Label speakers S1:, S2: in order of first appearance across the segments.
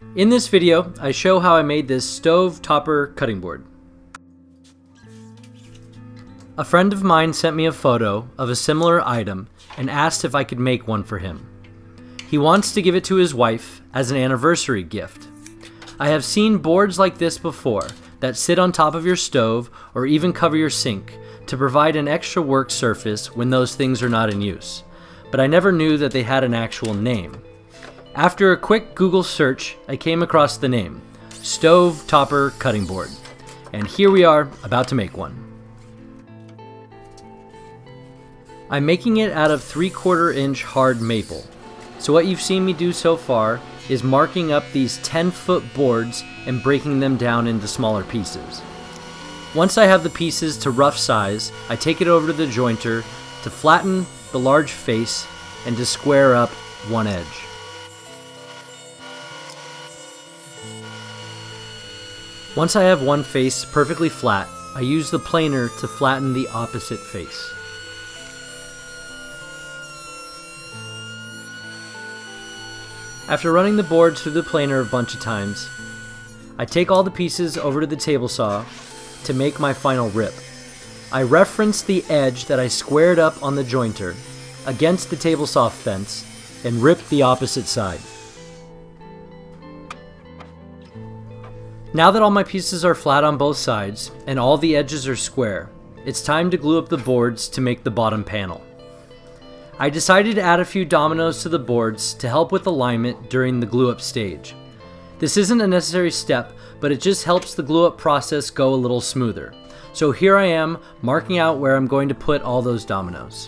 S1: In this video, I show how I made this stove topper cutting board. A friend of mine sent me a photo of a similar item and asked if I could make one for him. He wants to give it to his wife as an anniversary gift. I have seen boards like this before that sit on top of your stove or even cover your sink to provide an extra work surface when those things are not in use, but I never knew that they had an actual name. After a quick Google search, I came across the name, Stove Topper Cutting Board, and here we are about to make one. I'm making it out of 3/4 inch hard maple. So what you've seen me do so far is marking up these 10-foot boards and breaking them down into smaller pieces. Once I have the pieces to rough size, I take it over to the jointer to flatten the large face and to square up one edge. Once I have one face perfectly flat, I use the planer to flatten the opposite face. After running the board through the planer a bunch of times, I take all the pieces over to the table saw to make my final rip. I reference the edge that I squared up on the jointer against the table saw fence and rip the opposite side. Now that all my pieces are flat on both sides and all the edges are square, it's time to glue up the boards to make the bottom panel. I decided to add a few dominoes to the boards to help with alignment during the glue up stage. This isn't a necessary step, but it just helps the glue up process go a little smoother. So here I am marking out where I'm going to put all those dominoes.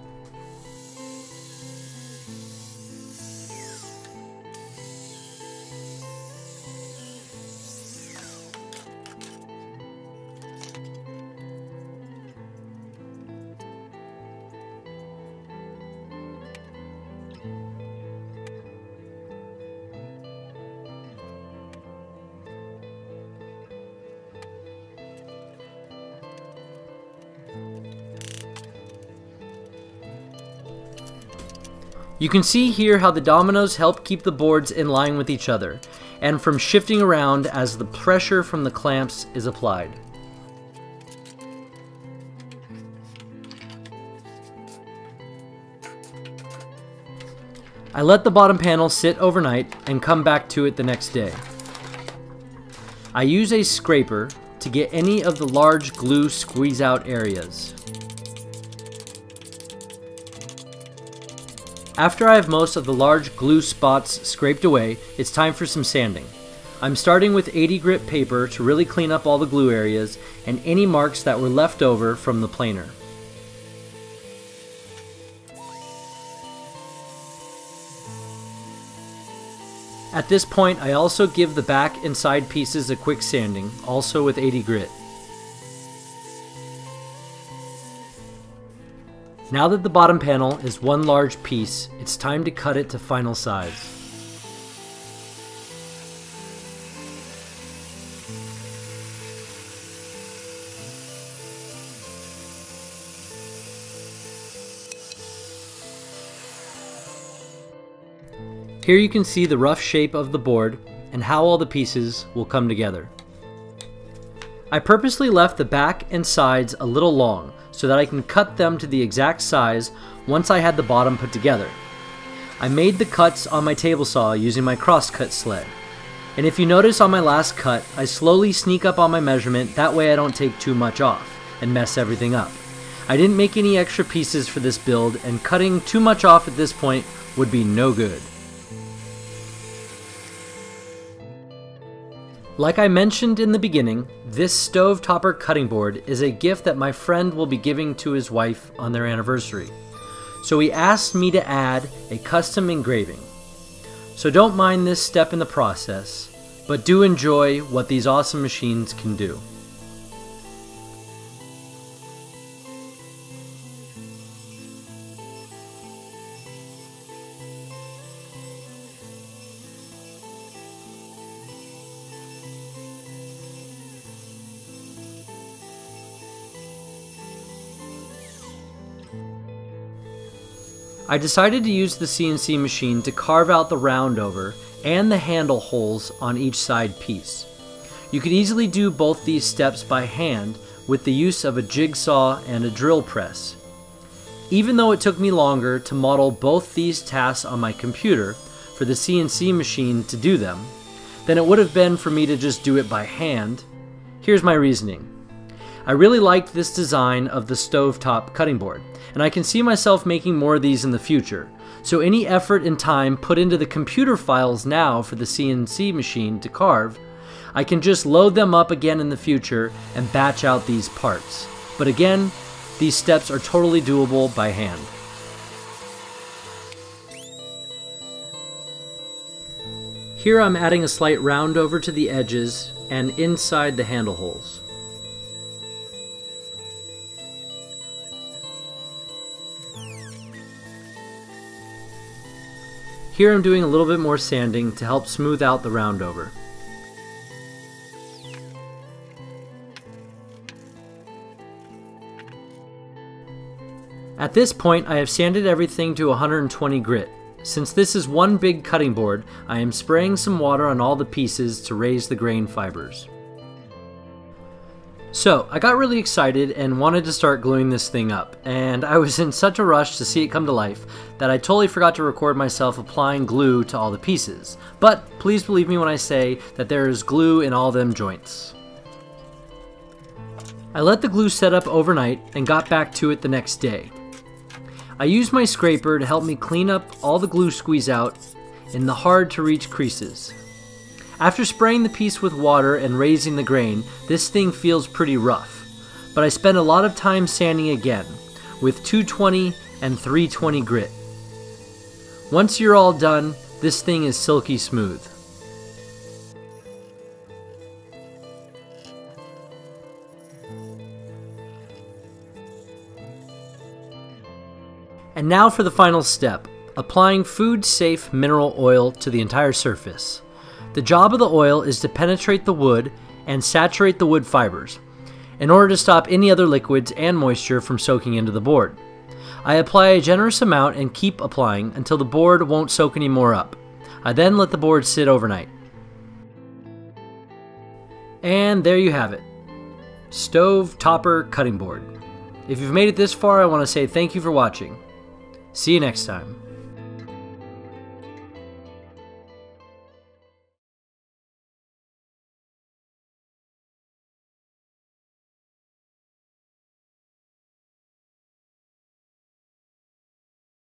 S1: You can see here how the dominoes help keep the boards in line with each other, and from shifting around as the pressure from the clamps is applied. I let the bottom panel sit overnight and come back to it the next day. I use a scraper to get any of the large glue squeeze out areas. After I have most of the large glue spots scraped away, it's time for some sanding. I'm starting with 80 grit paper to really clean up all the glue areas and any marks that were left over from the planer. At this point, I also give the back and side pieces a quick sanding, also with 80 grit. Now that the bottom panel is one large piece, it's time to cut it to final size. Here you can see the rough shape of the board and how all the pieces will come together. I purposely left the back and sides a little long so that I can cut them to the exact size once I had the bottom put together. I made the cuts on my table saw using my crosscut sled. And if you notice on my last cut, I slowly sneak up on my measurement, that way I don't take too much off and mess everything up. I didn't make any extra pieces for this build, and cutting too much off at this point would be no good. Like I mentioned in the beginning, this stove topper cutting board is a gift that my friend will be giving to his wife on their anniversary. So he asked me to add a custom engraving. So don't mind this step in the process, but do enjoy what these awesome machines can do. I decided to use the CNC machine to carve out the round over and the handle holes on each side piece. You can easily do both these steps by hand with the use of a jigsaw and a drill press. Even though it took me longer to model both these tasks on my computer for the CNC machine to do them than it would have been for me to just do it by hand, here's my reasoning. I really liked this design of the stovetop cutting board, and I can see myself making more of these in the future, so any effort and time put into the computer files now for the CNC machine to carve, I can just load them up again in the future and batch out these parts. But again, these steps are totally doable by hand. Here I'm adding a slight round over to the edges and inside the handle holes. Here I'm doing a little bit more sanding to help smooth out the round over. At this point, I have sanded everything to 120 grit. Since this is one big cutting board, I am spraying some water on all the pieces to raise the grain fibers. So, I got really excited and wanted to start gluing this thing up, and I was in such a rush to see it come to life that I totally forgot to record myself applying glue to all the pieces. But please believe me when I say that there is glue in all them joints. I let the glue set up overnight and got back to it the next day. I used my scraper to help me clean up all the glue squeeze out in the hard to reach creases. After spraying the piece with water and raising the grain, this thing feels pretty rough, but I spent a lot of time sanding again with 220 and 320 grit. Once you're all done, this thing is silky smooth. And now for the final step, applying food-safe mineral oil to the entire surface. The job of the oil is to penetrate the wood and saturate the wood fibers, in order to stop any other liquids and moisture from soaking into the board. I apply a generous amount and keep applying until the board won't soak any more up. I then let the board sit overnight. And there you have it. Stove topper cutting board. If you've made it this far, I want to say thank you for watching. See you next time.